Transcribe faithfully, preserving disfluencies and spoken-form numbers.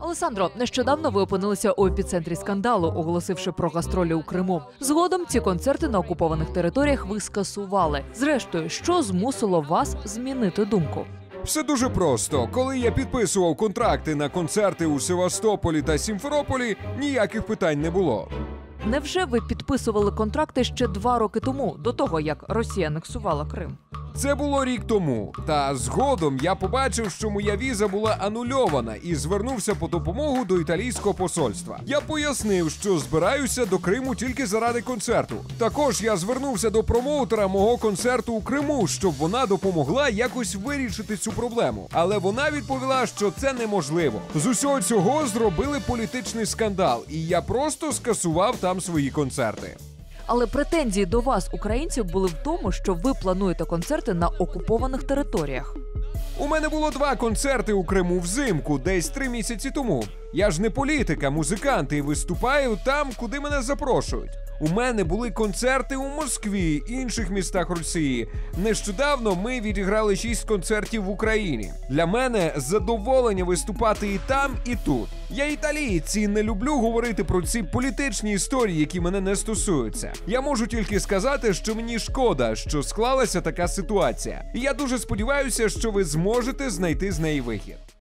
Олесандро, нещодавно ви опинилися у епіцентрі скандалу, оголосивши про гастролі у Криму. Згодом ці концерти на окупованих територіях ви скасували. Зрештою, що змусило вас змінити думку? Все дуже просто. Коли я підписував контракти на концерти у Севастополі та Сімферополі, ніяких питань не було. Невже ви підписували контракти ще два роки тому, до того, як Росія анексувала Крим? Це було рік тому. Та згодом я побачив, що моя віза була анульована і звернувся по допомогу до італійського посольства. Я пояснив, що збираюся до Криму тільки заради концерту. Також я звернувся до промоутера мого концерту у Криму, щоб вона допомогла якось вирішити цю проблему. Але вона відповіла, що це неможливо. З усього цього зробили політичний скандал, і я просто скасував там свої концерти. Але претензії до вас, українців, були в тому, що ви плануєте концерти на окупованих територіях. У мене було два концерти у Криму взимку, десь три місяці тому. Я ж не політик, а музикант і виступаю там, куди мене запрошують. У мене були концерти у Москві, інших містах Росії. Нещодавно ми відіграли шість концертів в Україні. Для мене задоволення виступати і там, і тут. Я італієць і не люблю говорити про ці політичні історії, які мене не стосуються. Я можу тільки сказати, що мені шкода, що склалася така ситуація. І я дуже сподіваюся, що ви зможете знайти з неї вихід.